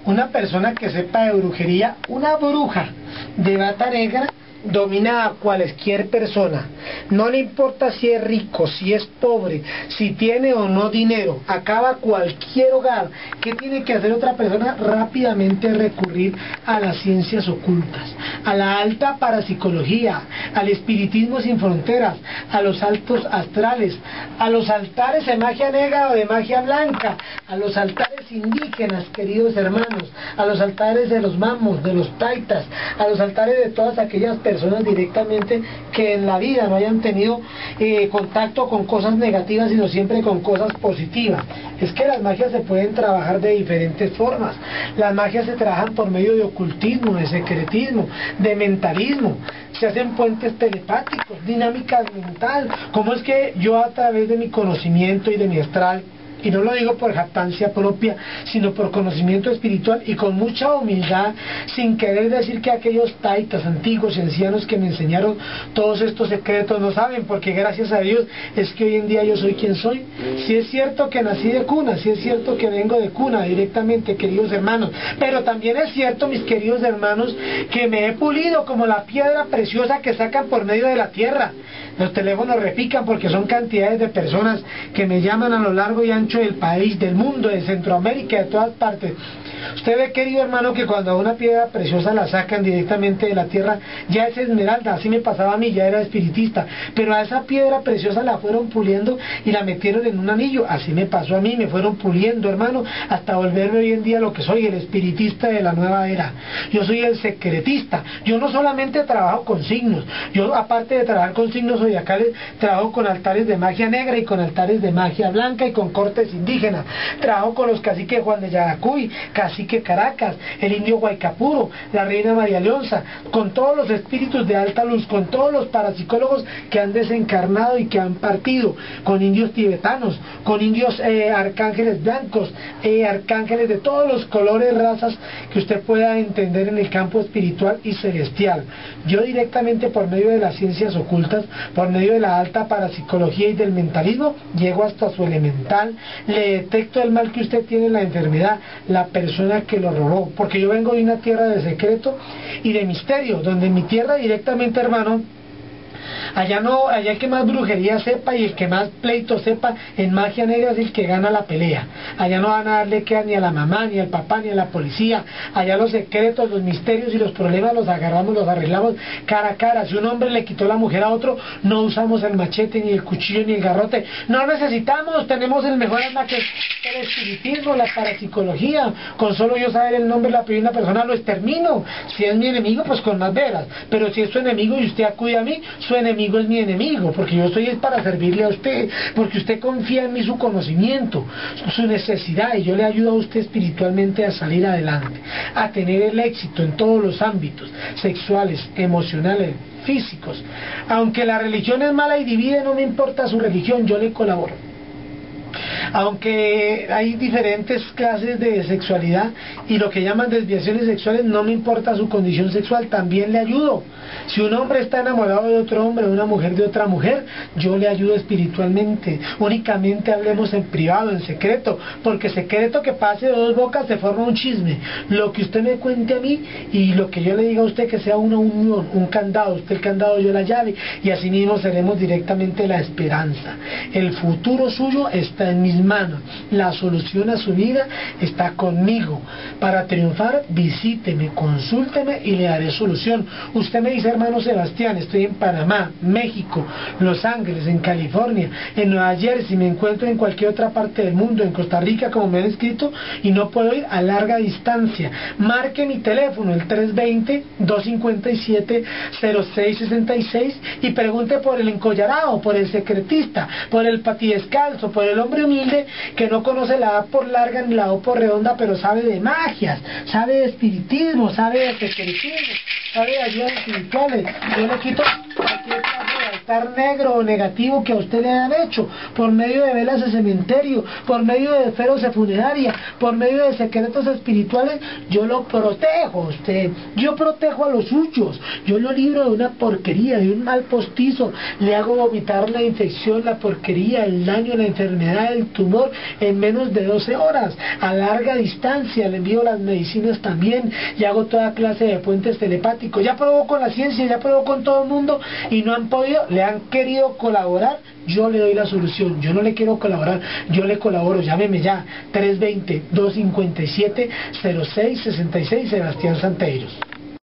Una persona que sepa de brujería, una bruja de bata negra, domina a cualquier persona. No le importa si es rico, si es pobre, si tiene o no dinero. Acaba cualquier hogar. ¿Qué tiene que hacer otra persona? Rápidamente recurrir a las ciencias ocultas, a la alta parapsicología, al espiritismo sin fronteras, a los altos astrales, a los altares de magia negra o de magia blanca, a los altares indígenas, queridos hermanos, a los altares de los mamos, de los taitas, a los altares de todas aquellas personas directamente que en la vida no hayan tenido contacto con cosas negativas, sino siempre con cosas positivas. Es que las magias se pueden trabajar de diferentes formas. Las magias se trabajan por medio de ocultismo, de secretismo, de mentalismo. Se hacen puentes telepáticos, dinámicas mental. ¿Cómo es que yo, a través de mi conocimiento y de mi astral, y no lo digo por jactancia propia, sino por conocimiento espiritual y con mucha humildad, sin querer decir que aquellos taitas antiguos y ancianos que me enseñaron todos estos secretos no saben, porque gracias a Dios es que hoy en día yo soy quien soy? Si es cierto que nací de cuna, si es cierto que vengo de cuna directamente, queridos hermanos, pero también es cierto, mis queridos hermanos, que me he pulido como la piedra preciosa que sacan por medio de la tierra. Los teléfonos repican porque son cantidades de personas que me llaman a lo largo y ancho del país, del mundo, de Centroamérica, de todas partes. Usted ve, querido hermano, que cuando a una piedra preciosa la sacan directamente de la tierra, ya es esmeralda. Así me pasaba a mí, ya era espiritista, pero a esa piedra preciosa la fueron puliendo y la metieron en un anillo. Así me pasó a mí, me fueron puliendo, hermano, hasta volverme hoy en día lo que soy, el espiritista de la nueva era. Yo soy el secretista. Yo no solamente trabajo con signos, yo, aparte de trabajar con signos zodiacales, trabajo con altares de magia negra y con altares de magia blanca y con cortes indígenas. Trabajo con los caciques Juan de Yaracuy, cacique Caracas, el indio Guaycapuro, la reina María Leonza, con todos los espíritus de alta luz, con todos los parapsicólogos que han desencarnado y que han partido, con indios tibetanos, con indios arcángeles blancos, arcángeles de todos los colores, razas que usted pueda entender en el campo espiritual y celestial. Yo directamente, por medio de las ciencias ocultas, por medio de la alta parapsicología y del mentalismo, llego hasta su elemental, le detecto el mal que usted tiene, la enfermedad, la persona que lo robó, porque yo vengo de una tierra de secreto y de misterio, donde en mi tierra directamente, hermano, allá no, allá el que más brujería sepa y el que más pleito sepa en magia negra es el que gana la pelea. Allá no van a darle queda ni a la mamá, ni al papá, ni a la policía. Allá los secretos, los misterios y los problemas los agarramos, los arreglamos cara a cara. Si un hombre le quitó la mujer a otro, no usamos el machete, ni el cuchillo, ni el garrote. No necesitamos, tenemos el mejor arma que el espiritismo, la parapsicología. Con solo yo saber el nombre, la primera persona, lo extermino. Si es mi enemigo, pues con más veras. Pero si es su enemigo y usted acude a mí, su enemigo es mi enemigo, porque yo estoy para servirle a usted, porque usted confía en mí, su conocimiento, su necesidad, y yo le ayudo a usted espiritualmente a salir adelante, a tener el éxito en todos los ámbitos, sexuales, emocionales, físicos. Aunque la religión es mala y divide, no me importa su religión, yo le colaboro. Aunque hay diferentes clases de sexualidad y lo que llaman desviaciones sexuales, no me importa su condición sexual, también le ayudo. Si un hombre está enamorado de otro hombre, una mujer de otra mujer, yo le ayudo espiritualmente. Únicamente hablemos en privado, en secreto, porque secreto que pase de dos bocas se forma un chisme. Lo que usted me cuente a mí y lo que yo le diga a usted, que sea una unión, un candado, usted el candado, yo la llave, y así mismo seremos directamente la esperanza. El futuro suyo está en mis manos, la solución a su vida está conmigo. Para triunfar, visíteme, consúlteme y le daré solución. Usted me dice, hermano Sebastián, estoy en Panamá, México, Los Ángeles, en California, en Nueva Jersey, me encuentro en cualquier otra parte del mundo, en Costa Rica, como me han escrito, y no puedo ir a larga distancia. Marque mi teléfono, el 320-257-0666, y pregunte por el encollarado, por el secretista, por el patidescalzo, por el hombre humilde que no conoce la A por larga ni la O por redonda, pero sabe de magias, sabe de espiritismo, sabe de secretismo, sabe de ayudas espirituales. Yo le quito cualquier clase de estar negro o negativo que a usted le han hecho, por medio de velas de cementerio, por medio de esferos de funeraria, por medio de secretos espirituales, yo lo protejo a usted, yo protejo a los suyos, yo lo libro de una porquería, de un mal postizo, le hago vomitar la infección, la porquería, el daño, la enfermedad, el tumor en menos de 12 horas, a larga distancia, le envío las medicinas también, y hago toda clase de puentes telepáticos. Ya probó con la ciencia, ya probó con todo el mundo y no han podido, le han querido colaborar, yo le doy la solución. Yo no le quiero colaborar, yo le colaboro. Llámeme ya, 320-257-0666, Sebastián Santeiros.